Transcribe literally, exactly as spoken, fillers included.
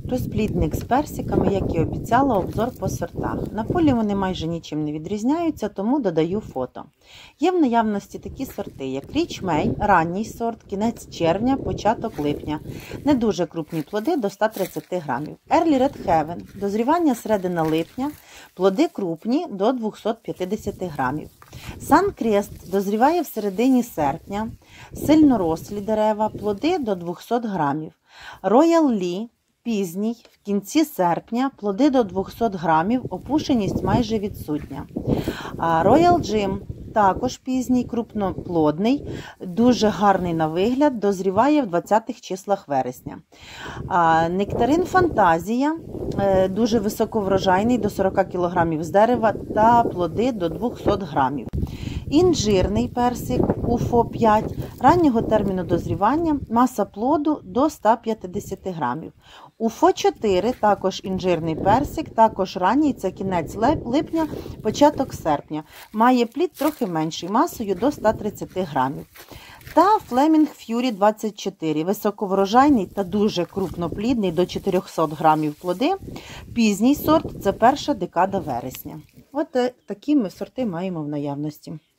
Розплідник з персиками, як і обіцяла, обзор по сортах. На полі вони майже нічим не відрізняються, тому додаю фото. Є в наявності такі сорти, як Річ Мей, ранній сорт, кінець червня, початок липня. Не дуже крупні плоди до ста тридцяти грамів. Early Red Heaven, дозрівання середина липня, плоди крупні до двохсот п'ятдесяти грамів. Сан-Крест дозріває в середині серпня, сильнорослі дерева, плоди до двохсот грамів. Royal Lee пізній, в кінці серпня, плоди до двохсот грамів, опушеність майже відсутня. Royal Jim також пізній, крупноплодний, дуже гарний на вигляд, дозріває в двадцятих числах вересня. Нектарин Фантазія, дуже високоврожайний, до сорока кілограмів з дерева та плоди до двохсот грамів. Інжирний персик Уфо п'ять, раннього терміну дозрівання, маса плоду до ста п'ятдесяти грамів. Уфо чотири, також інжирний персик, також ранній, це кінець липня, початок серпня. Має плід трохи менший, масою до ста тридцяти грамів. Та Flaming Fury двадцять чотири, високоврожайний та дуже крупноплідний, до чотирьохсот грамів плоди. Пізній сорт, це перша декада вересня. От такі ми сорти маємо в наявності.